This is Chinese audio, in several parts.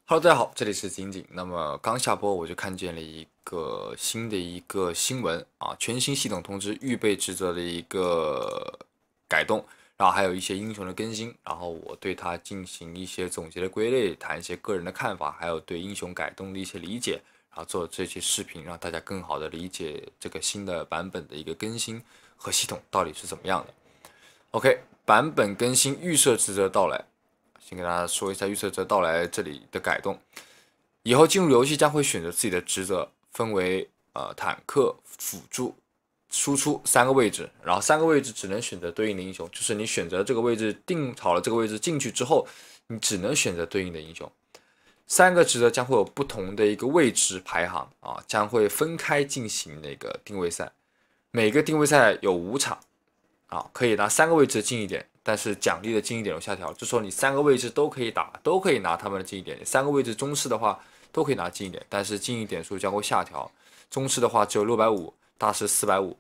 Hello，大家好，这里是景景。那么刚下播我就看见了一个新的新闻啊，全新系统通知预备职责的一个改动，然后还有一些英雄的更新，然后我对它进行一些总结的归类，谈一些个人的看法，还有对英雄改动的一些理解，然后做这些视频，让大家更好的理解这个新的版本的一个更新和系统到底是怎么样的。OK，版本更新预设职责到来。先跟大家说一下预设职责到来这里的改动。以后进入游戏将会选择自己的职责，分为坦克、辅助、输出3个位置，然后3个位置只能选择对应的英雄，就是你选择这个位置定好了这个位置进去之后，你只能选择对应的英雄。3个职责将会有不同的一个位置排行啊，将会分开进行那个定位赛，每个定位赛有5场啊，可以拿3个位置近一点。但是奖励的近一点有下调，就说你3个位置都可以打，都可以拿他们的近一点。3个位置中士的话都可以拿近一点，但是近一点数将会下调。中士的话只有650，大师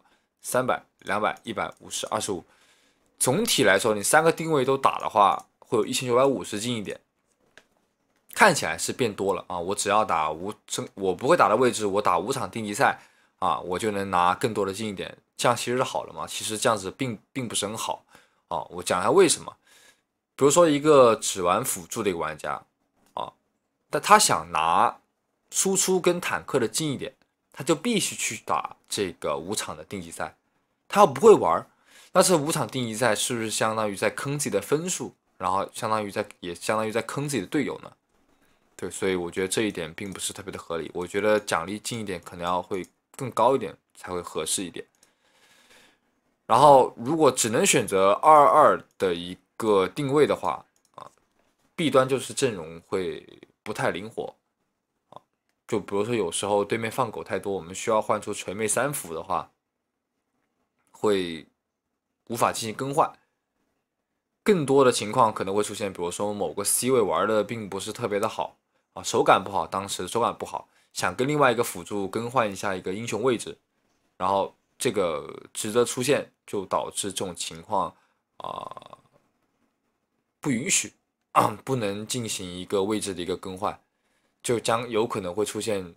450、300、200、150、25。总体来说，你3个定位都打的话，会有1950近一点。看起来是变多了啊！我只要打我不会打的位置，我打5场定级赛啊，我就能拿更多的近一点。这样其实是好了嘛？其实这样子并不是很好。我讲一下为什么。比如说一个只玩辅助的一个玩家但他想拿输出跟坦克的近一点，他就必须去打这个5场的定级赛。他要不会玩，那这5场定级赛是不是相当于在坑自己的分数，然后也相当于在坑自己的队友呢？对，所以我觉得这一点并不是特别的合理。我觉得奖励近一点可能要会更高一点才会合适一点。然后，如果只能选择222的一个定位的话，弊端就是阵容会不太灵活，就比如说有时候对面放狗太多，我们需要换出锤妹3辅的话，会无法进行更换。更多的情况可能会出现，比如说某个 C 位玩的并不是特别的好手感不好，当时手感不好，想跟另外一个辅助更换一下一个英雄位置，然后这个职责出现，就导致这种情况不允许不能进行一个位置的一个更换，就将有可能会出现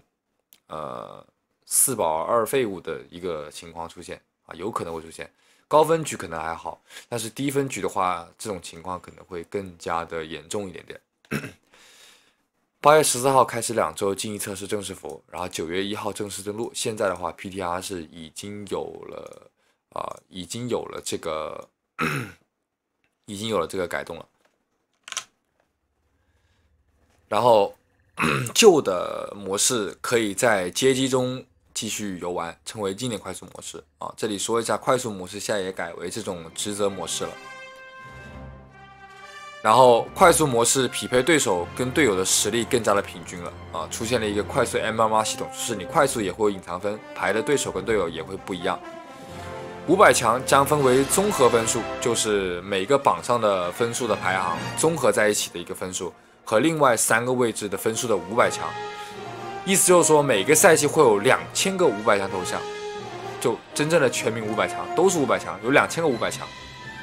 4保2废物的一个情况出现有可能会出现。高分局可能还好，但是低分局的话，这种情况可能会更加的严重一点点。8月14号开始2周竞技测试正式服，然后9月1号正式登录。现在的话 ，PTR 是已经有了这个改动了。然后旧的模式可以在街机中继续游玩，称为经典快速模式这里说一下，快速模式现在也改为这种职责模式了。然后快速模式匹配对手跟队友的实力更加的平均了出现了一个快速 MMR 系统，就是你快速也会有隐藏分，排的对手跟队友也会不一样。500强将分为综合分数，就是每个榜上的分数的排行综合在一起的一个分数，和另外3个位置的分数的500强。意思就是说，每个赛季会有2000个500强头像，就真正的全民500强都是500强，有2000个500强。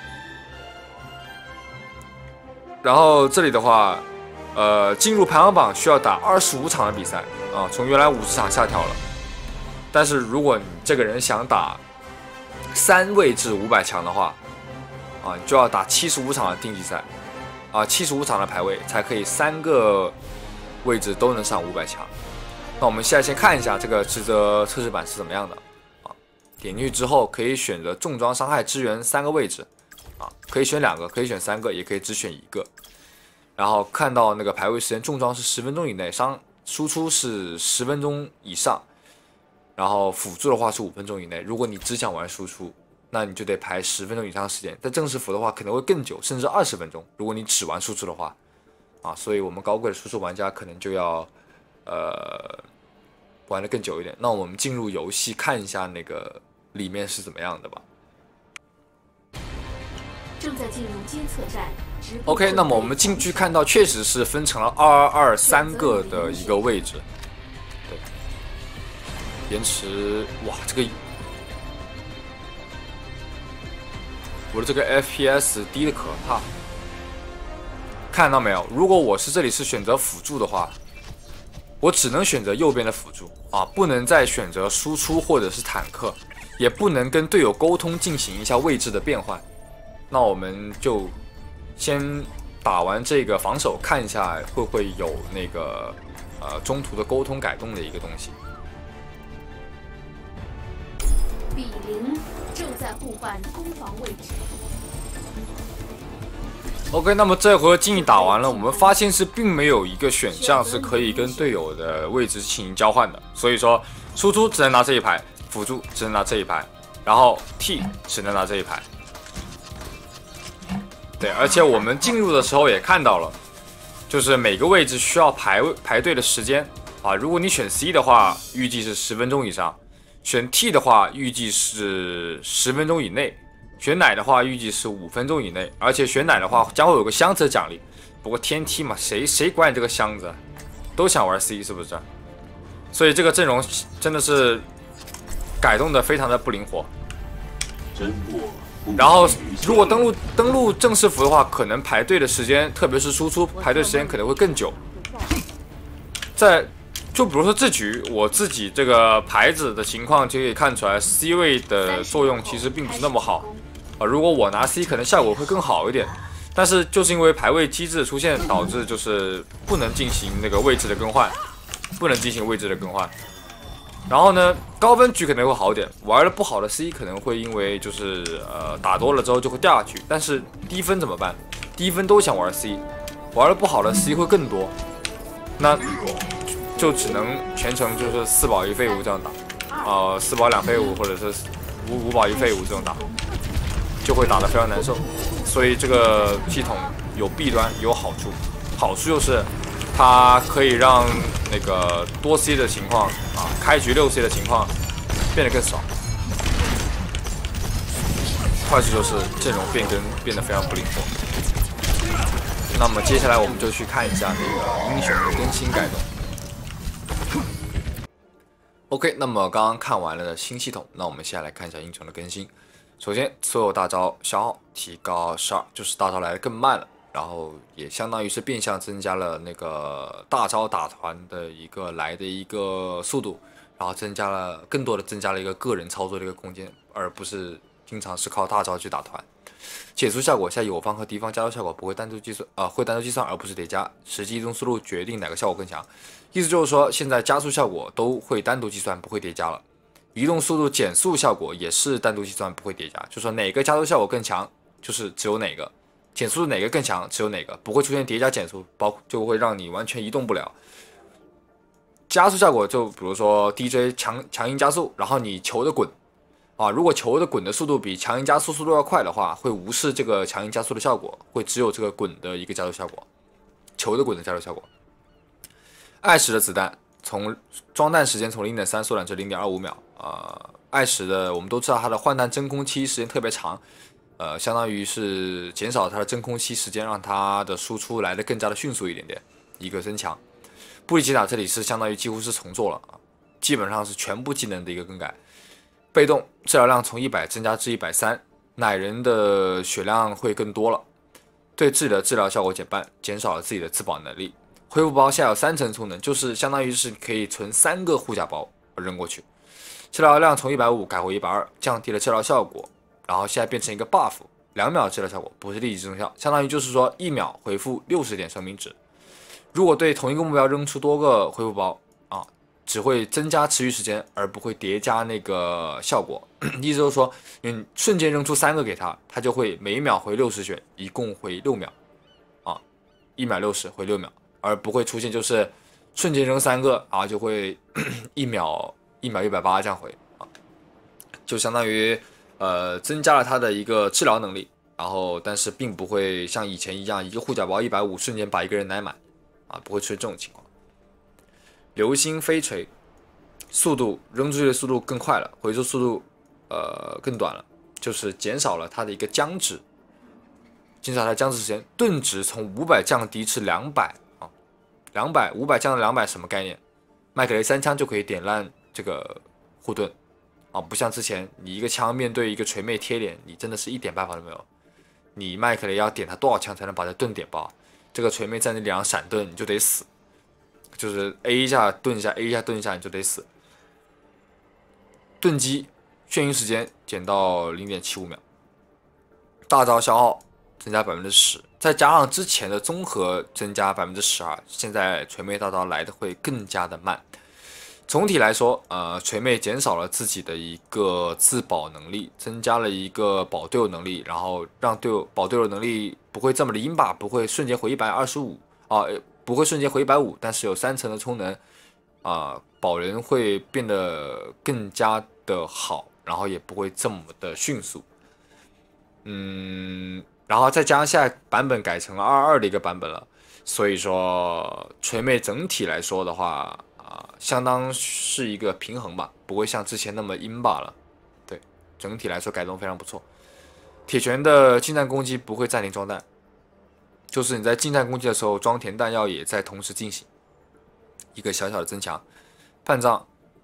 然后这里的话，进入排行榜需要打25场的比赛从原来50场下调了。但是如果你这个人想打3位置500强的话你就要打75场的定级赛75场的排位才可以3个位置都能上500强。那我们现在先看一下这个职责测试版是怎么样的点进去之后可以选择重装伤害支援3个位置可以选2个，可以选3个，也可以只选1个。然后看到那个排位时间，重装是10分钟以内，输出是10分钟以上，然后辅助的话是5分钟以内。如果你只想玩输出，那你就得排10分钟以上的时间。在正式服的话可能会更久，甚至20分钟。如果你只玩输出的话所以我们高贵的输出玩家可能就要玩得更久一点。那我们进入游戏看一下那个里面是怎么样的吧。 正在进入监测站。 OK， 那么我们进去看到，确实是分成了222 3个的一个位置。对，延迟，哇，我的这个 FPS 低的可怕。 看到没有？如果我是这里是选择辅助的话，我只能选择右边的辅助啊，不能再选择输出或者是坦克，也不能跟队友沟通进行一下位置的变换。那我们就先打完这个防守，看一下会不会有那个中途的沟通改动的一个东西。 比邻正在互换攻防位置。 OK， 那么这回竞技打完了，我们发现是并没有一个选项是可以跟队友的位置进行交换的，所以说输出只能拿这一排，辅助只能拿这一排，然后 T 只能拿这一排。对，而且我们进入的时候也看到了，就是每个位置需要排队的时间啊。如果你选 C 的话，预计是10分钟以上；选 T 的话，预计是10分钟以内。选奶的话，预计是5分钟以内，而且选奶的话将会有个箱子的奖励。不过天梯嘛，谁管你这个箱子？都想玩 C 是不是？所以这个阵容真的是改动的非常的不灵活。然后如果登录正式服的话，可能排队的时间，特别是输出排队时间可能会更久。就比如说这局我自己这个牌子的情况就可以看出来 ，C 位的作用其实并不是那么好。如果我拿 C 可能效果会更好一点，但是就是因为排位机制的出现，导致就是不能进行那个位置的更换，然后呢，高分局可能会好点，玩的不好的 C 可能会因为就是打多了之后就会掉下去，但是低分怎么办？低分都想玩 C， 玩的不好的 C 会更多，那就只能全程就是4保1废5这样打，4保2废5或者是5保1废5这种打。就会打得非常难受，所以这个系统有弊端有好处，好处就是它可以让那个多 C 的情况开局6C 的情况变得更少，坏处就是阵容变更变得非常不灵活。那么接下来我们就去看一下那个英雄的更新改动。OK， 那么刚刚看完了新系统，那我们现在来看一下英雄的更新。首先，所有大招消耗提高12，就是大招来的更慢了，然后也相当于是变相增加了那个大招打团的一个速度，然后更多的增加了一个个人操作的一个空间，而不是经常是靠大招去打团。减速效果下友方和敌方加速效果不会单独计算，会单独计算而不是叠加，实际移动速度决定哪个效果更强。意思就是说，现在加速效果都会单独计算，不会叠加了。移动速度减速效果也是单独计算，不会叠加，就说哪个加速效果更强，就是只有哪个；减速哪个更强，只有哪个，不会出现叠加减速，就会让你完全移动不了。加速效果就比如说 DJ 强行加速，然后你球的滚如果球的滚的速度比强行加速速度要快的话，会无视这个强行加速的效果，会只有这个滚的一个加速效果，球的滚的加速效果。艾什的子弹从装弹时间从 0.3 缩短至 0.25 秒。艾什的我们都知道它的换弹真空期时间特别长，相当于是减少它的真空期时间，让它的输出来的更加的迅速一点点，一个增强。布里吉塔这里是相当于几乎是重做了基本上是全部技能的一个更改。被动治疗量从100增加至130，奶人的血量会更多了，对自己的治疗效果减半，减少了自己的自保能力。恢复包现在有3层充能，就是相当于是可以存3个护甲包扔过去。治疗量从150改回120，降低了治疗效果，然后现在变成一个 buff，2秒治疗效果不是立即增效，相当于就是说1秒回复60点生命值。如果对同一个目标扔出多个恢复包只会增加持续时间，而不会叠加那个效果。意思就是说，你瞬间扔出3个给他，他就会每秒回60血，一共回6秒，1秒60回6秒，而不会出现就是瞬间扔3个就会1秒180这样回就相当于增加了他的一个治疗能力，然后但是并不会像以前一样一个护甲包150瞬间把一个人奶满不会出现这种情况。流星飞锤速度扔出去的速度更快了，回收速度更短了，就是减少了它的一个僵值，减少它的僵值时间，盾值从500降低至200，500降到200什么概念？麦克雷3枪就可以点烂这个护盾不像之前你一个枪面对一个锤妹贴脸，你真的是一点办法都没有，你麦克雷要点他多少枪才能把这盾点爆？ 这个锤妹在你脸上闪盾，你就得死，就是 A 一下盾一下 ，A 一下盾一下，你就得死。盾击眩晕时间减到0.75秒，大招消耗增加10%，再加上之前的综合增加12%，现在锤妹大招来的会更加的慢。总体来说，锤妹减少了自己的一个自保能力，增加了一个保队友能力，然后让队友保队友能力不会这么的阴霸，不会瞬间回125啊，不会瞬间回150，但是有3层的充能保人会变得更加的好，然后也不会这么的迅速。然后再加上现在版本改成了2.2的一个版本了，所以说锤妹整体来说的话，相当是一个平衡吧，不会像之前那么阴霸了。对，整体来说改动非常不错。铁拳的近战攻击不会暂停装弹，就是你在近战攻击的时候，装填弹药也在同时进行，一个小小的增强。半藏，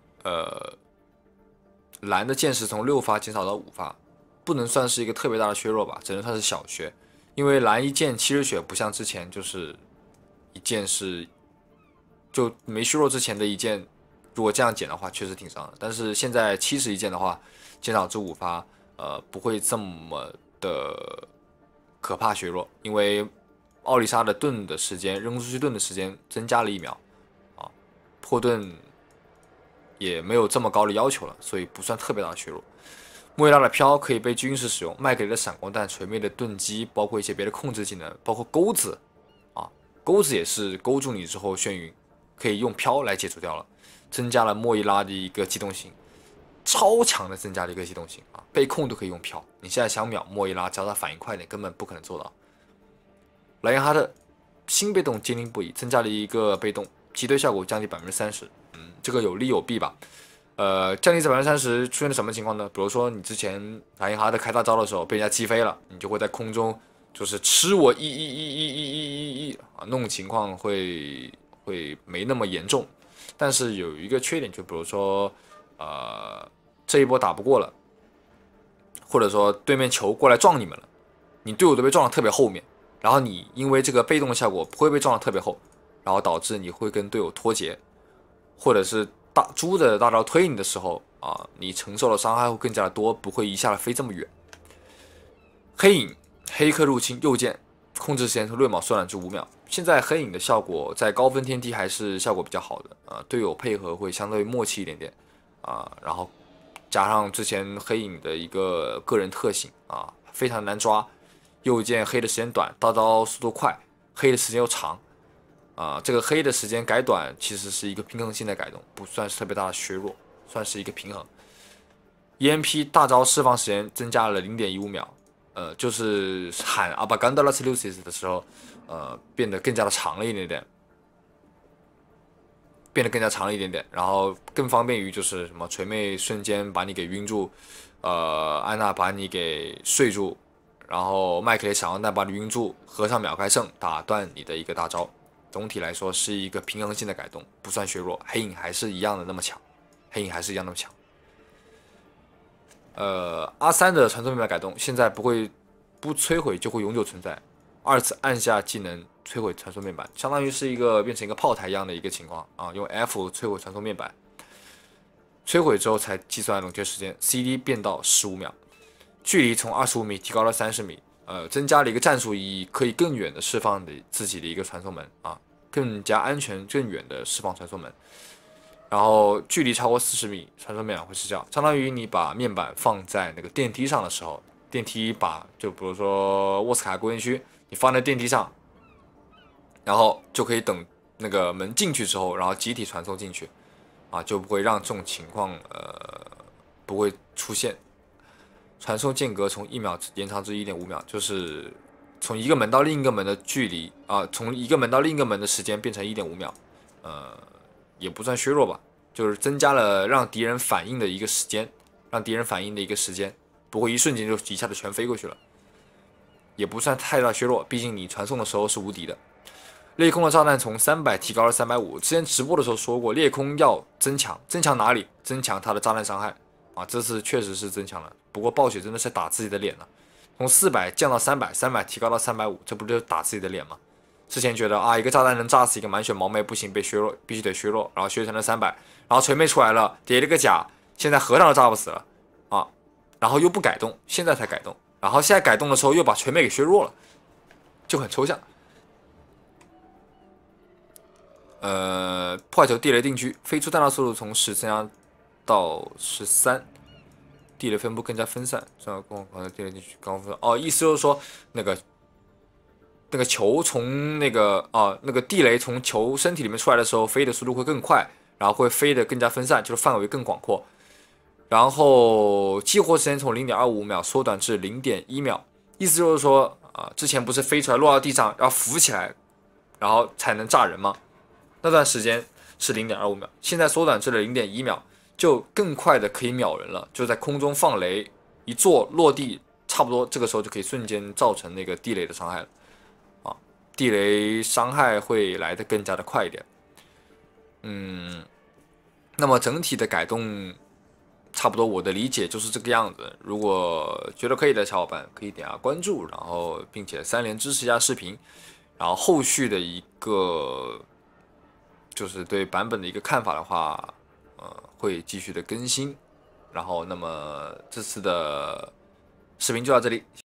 蓝的箭矢从6发减少到5发。不能算是一个特别大的削弱吧，只能算是小削，因为蓝一箭70血不像之前就是一箭是就没削弱之前的一箭，如果这样减的话确实挺伤的，但是现在70一箭的话减少至5发，不会这么的可怕削弱，因为奥丽莎的盾的时间扔出去盾的时间增加了1秒破盾也没有这么高的要求了，所以不算特别大的削弱。莫伊拉的飘可以被军事使用，麦克雷的闪光弹、锤妹的盾击，包括一些别的控制技能，包括钩子钩子也是勾住你之后眩晕，可以用飘来解除掉了，增加了莫伊拉的一个机动性，超强的增加了一个机动性被控都可以用飘。你现在想秒莫伊拉，只要他反应快点，根本不可能做到。莱因哈特新被动坚定不移，增加了一个被动击退效果降低30%，这个有利有弊吧。降低这30%出现了什么情况呢？比如说你之前莱因哈特开大招的时候被人家击飞了，你就会在空中就是吃我那种情况会没那么严重。但是有一个缺点，就比如说这一波打不过了，或者说对面球过来撞你们了，你队友都被撞得特别后面，然后你因为这个被动的效果不会被撞得特别后，然后导致你会跟队友脱节，或者是猪的大招推你的时候你承受的伤害会更加的多，不会一下子飞这么远。黑影黑客入侵右键控制时间从6秒缩短至5秒。现在黑影的效果在高分天梯还是效果比较好的队友配合会相对默契一点点然后加上之前黑影的一个个人特性非常难抓，右键黑的时间短，大招速度快，黑的时间又长。这个黑的时间改短其实是一个平衡性的改动，不算是特别大的削弱，算是一个平衡。EMP 大招释放时间增加了0.15秒，就是喊阿巴甘达拉斯六 的时候，变得更加的长了一点点，然后更方便于就是什么锤妹瞬间把你给晕住，安娜把你给睡住，然后麦克雷闪光弹把你晕住，合上秒开胜，打断你的一个大招。总体来说是一个平衡性的改动，不算削弱，黑影还是一样的那么强，R3的传送密码改动，现在不摧毁就会永久存在，2次按下技能摧毁传送面板，相当于是变成一个炮台一样的一个情况用 F 摧毁传送面板，摧毁之后才计算冷却时间 ，CD 变到15秒，距离从25米提高了30米。增加了一个战术意义，可以更远的释放自己的一个传送门更加安全、更远的释放传送门。然后距离超过40米，传送面板会失效，相当于你把面板放在那个电梯上的时候，电梯就比如说沃斯卡工业区，你放在电梯上，然后就可以等那个门进去之后，然后集体传送进去，就不会让这种情况不会出现。传送间隔从1秒延长至1.5秒，就是从一个门到另一个门的距离从一个门到另一个门的时间变成1.5秒，也不算削弱吧，就是增加了让敌人反应的一个时间，不会一瞬间就一下子全飞过去了，也不算太大削弱，毕竟你传送的时候是无敌的。裂空的炸弹从300提高了350，之前直播的时候说过，裂空要增强哪里？增强它的炸弹伤害这次确实是增强了。不过暴雪真的是打自己的脸了，从400降到300，300提高到350，这不就是打自己的脸吗？ 之前觉得啊，一个炸弹能炸死一个满血毛妹不行，被削弱，必须得削弱，然后削成了300，然后锤妹出来了，叠了个甲，现在和尚都炸不死了啊，然后又不改动，现在才改动，然后现在改动的时候又把锤妹给削弱了，就很抽象。破坏球地雷定居，飞出弹道速度从10增加到13，地雷分布更加分散，这样地雷定居高分哦，意思就是说那个球从那个地雷从球身体里面出来的时候，飞的速度会更快，然后会飞得更加分散，就是范围更广阔。然后激活时间从0.25秒缩短至0.1秒，意思就是说之前不是飞出来落到地上要浮起来，然后才能炸人吗？那段时间是0.25秒，现在缩短至了0.1秒，就更快的可以秒人了。就在空中放雷，一坐落地，差不多这个时候就可以瞬间造成那个地雷的伤害了。地雷伤害会来得更加的快一点。那么整体的改动，差不多我的理解就是这个样子。如果觉得可以的小伙伴，可以点下关注，然后并且3连支持一下视频，然后后续的一个就是对版本的一个看法的话，会继续的更新。然后，那么这次的视频就到这里。